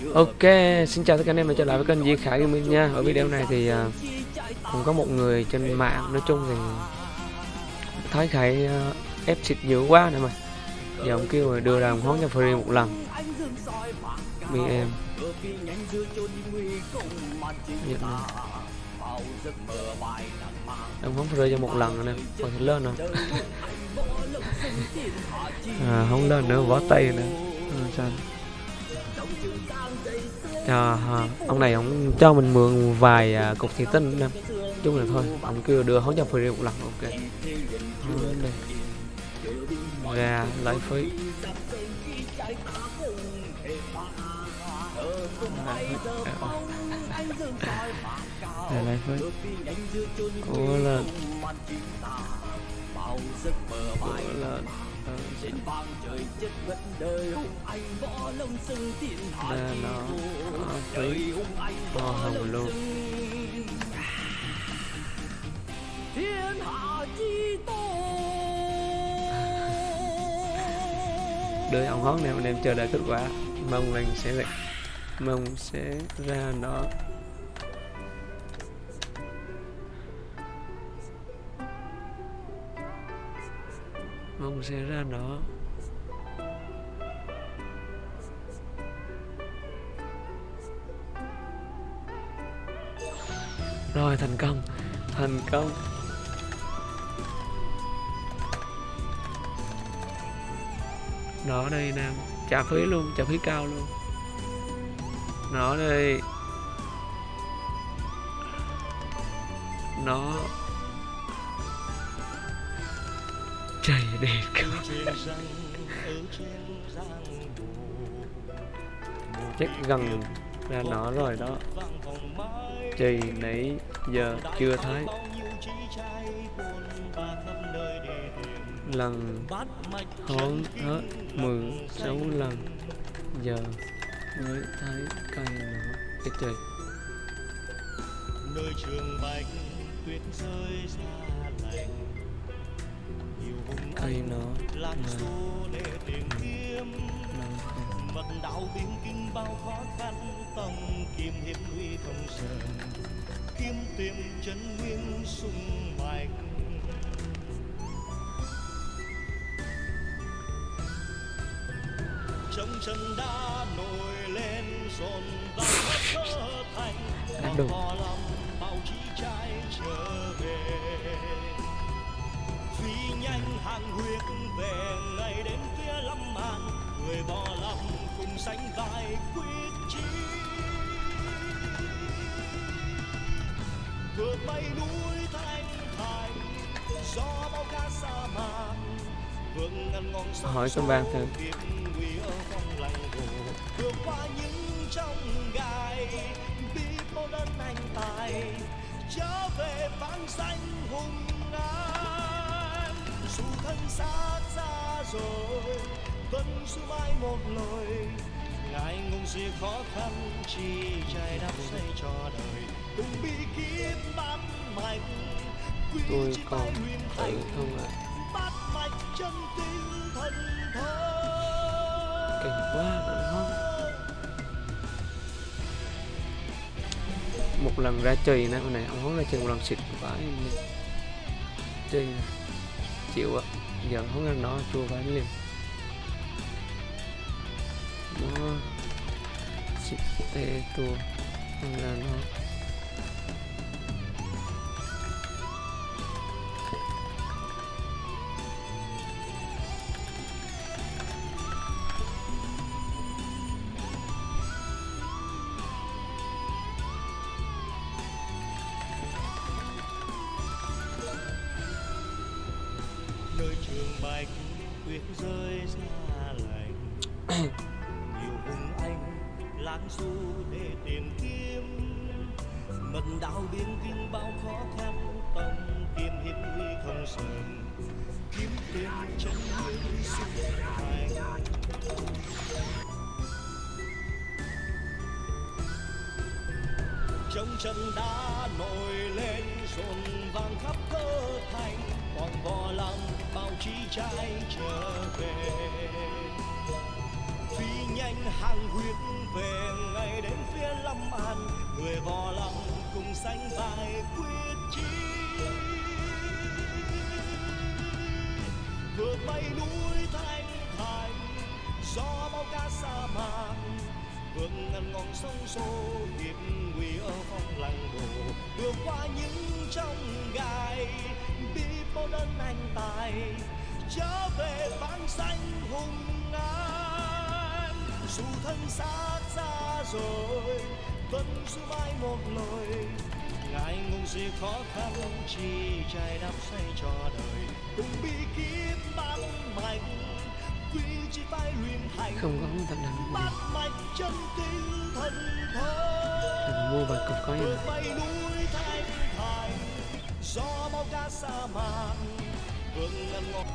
Ok, xin chào tất cả anh em đã trở lại với kênh Di Khải Gaming nha. Ở video này thì cũng có một người trên mạng, nói chung thì thấy Khải ép xịt dữ quá nè mà. Giờ ông kêu rồi đưa ra món cho free một lần. Vì em ông không free cho một lần rồi nè, còn thì lên rồi. Không lên nữa, võ tay nữa. Sao? Ông này ông cho mình mượn vài cục thủy tinh nè, chung là thôi ông kêu đưa hóng cho free một lần. Ok, ra lấy phí lấy phí ủa lên ra nó phí hồng luôn. Đợi ông hót này anh em chờ đợi kết quả, mong sẽ ra nó. Mong sẽ ra nó. Rồi, thành công nó đây nè, trả phí luôn, trả phí cao luôn. Nó đây, nó trời đẹp cơ. Chắc gần ra nó rồi đó, chì nãy giờ chưa thấy. Lần hón hết 16 lần giờ mới thấy cây nữa. Cái trời, nơi trường bạch tuyết rơi xa lạnh, cây nó làm số để tìm kiếm mật đạo biên kinh bao khó khăn, tông kim hiệp nguy không sợ, kiếm tìm chân nguyên sung mạch. Trong chân đã nổi lên dồn vào hết cơ thành, bằng to lòng bao chí trai trở về. Phi nhanh hàng huyết về ngày đến kia lâm màn, người bỏ lòng cùng sánh vai quyết chí. Vượt bay núi thanh thành, gió bao ca sa mạc, vượt ngàn ngọn sông hỏi con bang thôi. Vượt qua những trong gai, biết bao đơn anh tài, trở về vang danh hùng an. Dù thân xa xa rồi, vẫn giữ mãi một lời, ngại ngùng gì khó khăn, chi trái đắp xây cho đời. Cùng bi kíp bắt mạch, tôi còn thấy không ạ? bắt mạch chân tinh thần thơ. Kinh quá đúng không? Một lần ra chơi nè, con này ông hóng ra chơi một lần xịt vãi chơi chịu ạ. Giờ hóng ra nó chua vãi liền, nó xịt tê tua không ra nó. Nơi trường bạch tuyết rơi xa lạnh, nhiều hùng anh lãng du để tìm kiếm mật đạo biên kinh bao khó khăn, tông kiếm hiệp nguy không sờn, kiếm tìm chân nguyên sung hành. Trong chân đã nổi lên dồn vàng khắp cơ thành, còn vò lòng bao chí trai trở về. Phi nhanh hàng huyết về người vò lòng cùng sánh vai quyết chí vượt bay núi thanh thành gió bao ca sa mạc vượt ngàn ngọn sông xô hiệp nguy ở phong lăng hồ vượt qua những trong gai biết bao đơn anh tài trở về vang danh hùng an dù thân xác xa rồi vẫn giữ mãi một lời ngại ngùng gì khó khăn chỉ trai đắp say cho đời cùng bi kíp băng mạnh quy chỉ phải luyện thành không có thật là bắt mạch chân tinh thần thơ mua và cục có vượt bay núi thanh thành gió bao ca sa mạc vượt ngàn ngọn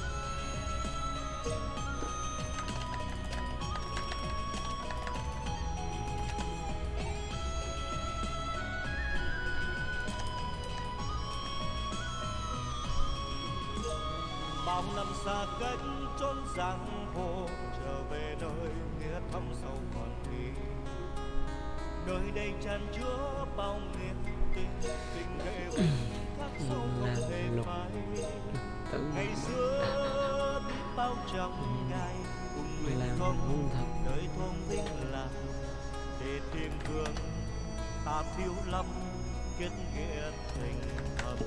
bao năm xa cách chốn giang hồ trở về nơi nghĩa thâm sâu còn thủy nơi đây tràn chứa bao niềm tin tình đệ khắc sâu không thể phai ngày xưa biết bao trăm ngày cùng luyện công đời thôn vinh lạc để tìm thương ta thiếu lắm kết nghĩa tình thầm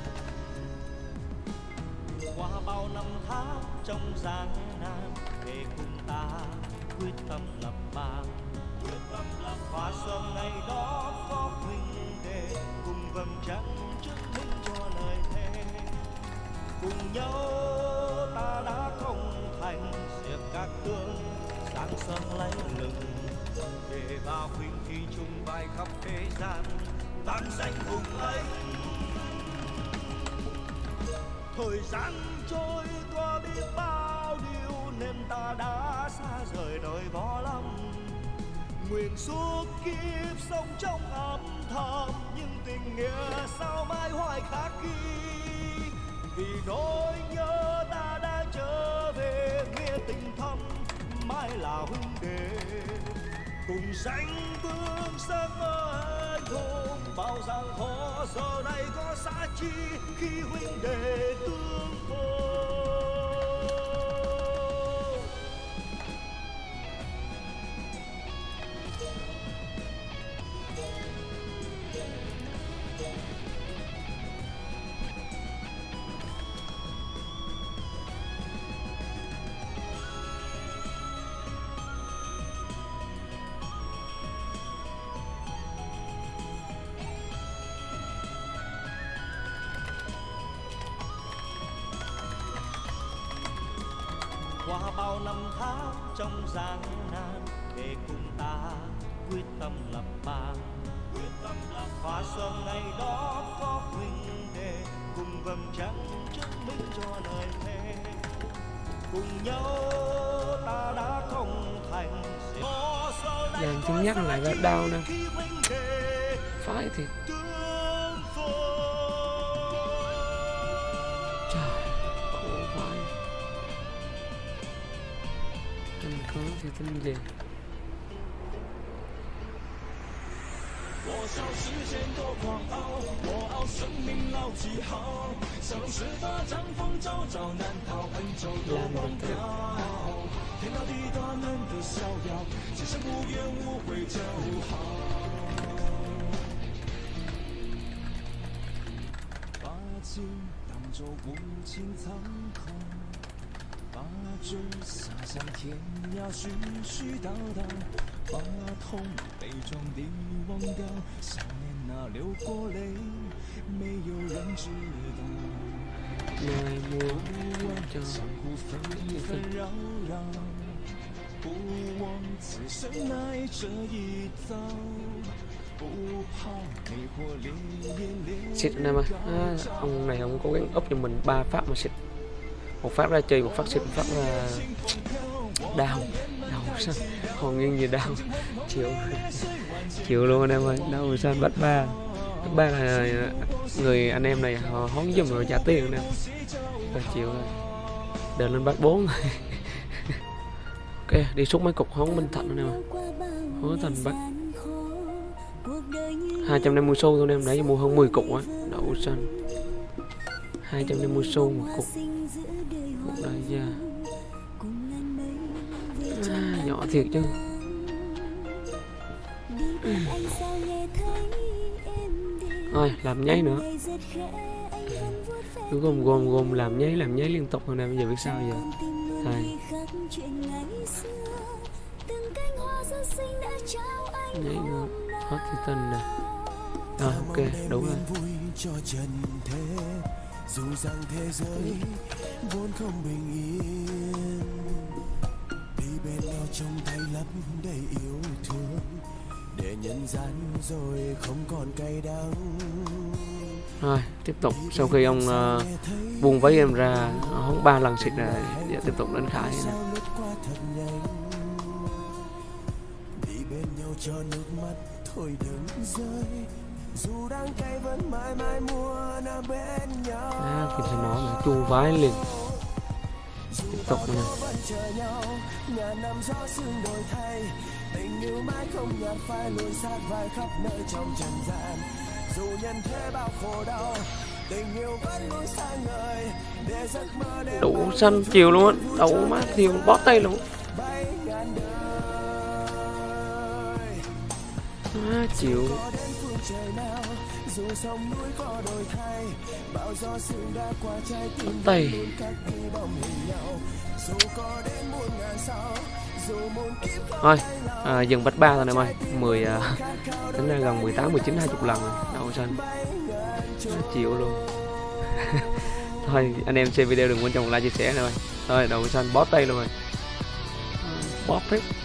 qua bao năm tháng trong gian nan để cùng ta quyết tâm lập bàn hóa sớm ngày đó có huynh đệ cùng vầng trăng chứng minh cho lời thề cùng nhau ta đã không thành diệt các tướng sáng sớm lấy lừng để bao huynh khi chung vai khắp thế gian vang danh hùng ấy. Thời gian trôi qua biết bao điều nên ta đã xa rời đời võ lâm nguyện suốt kiếp sống trong âm thầm nhưng tình nghĩa sao mãi hoài khắc ghi vì nỗi nhớ ta đã trở về nghĩa tình thâm mãi là huynh đệ cùng sánh bước sang anh hùng bao gian khó giờ này có xa chi khi huynh đệ tương phùng. Qua bao năm tháng trong gian nan để cùng ta quyết tâm lập bàn hóa sớm ngày đó có huynh đệ cùng vầng trăng chứng minh cho lời thề cùng nhau ta đã không thành làm chứng nhắc lại rất đau nè phải thì có thì tin gì 我笑世间多狂傲，我傲生命老几好，像是把掌风朝朝，难逃恩仇多忘掉。天高地大难得逍遥，今生无怨无悔就好。把情当作无情苍空。 把酒洒向天涯，絮絮叨叨，把痛悲壮地忘掉。想念那流过泪，没有人知道。不问江湖纷纷扰扰，不忘此生乃这一遭。不怕烈火烈焰烈。 xịt nè mà ông này ông cố gắng úp cho mình 3 phát mà xịt. Một phát ra chơi, một phát xịt, một phát là đau sao còn nghiêng gì đau chịu luôn anh em ơi, đau sao bắt ba là người anh em này họ hón giùm rồi trả tiền nè và chịu rồi đợi lên bắt 4 rồi. Ok đi xúc mấy cục hón Minh Thạnh anh em ơi, hón thành bắt 250 xu thôi em, nãy giờ mua hơn 10 cục á. Đậu xanh 250 xu một cục. Cục đây ra nhỏ thiệt chứ. Thôi làm nháy nữa. Cứ gom làm nháy liên tục thôi nè. Bây giờ biết sao giờ. Đây. Nháy nữa. Hết thì tình nè. Rồi ok đủ rồi. Dù rằng thế giới vốn không bình yên, đi bên nhau trong tay lấp đầy yêu thương, để nhân gian rồi không còn cay đắng. Rồi tiếp tục sau khi ông buông váy em ra hóng 3 lần xịt rồi, giờ tiếp tục đến Khải nè. Đi bên nhau cho nước mắt thôi đừng rơi, dù đang cay vẫn mãi mãi muốn ở bên nhau. Kịp sẽ nói mà chu vái liền. Tiếp tục nè. Đủ xanh chiều luôn á, đậu má thiêu bó tay luôn. Chịu tay. Thôi dừng bách 3 thôi em ơi. 10 tính ra gần 18, 19, 20 lần rồi. Đậu xanh chịu luôn. Thôi anh em xem video đừng quên cho một like chia sẻ nữa. Thôi đậu xanh bó tay luôn rồi. Bó hết.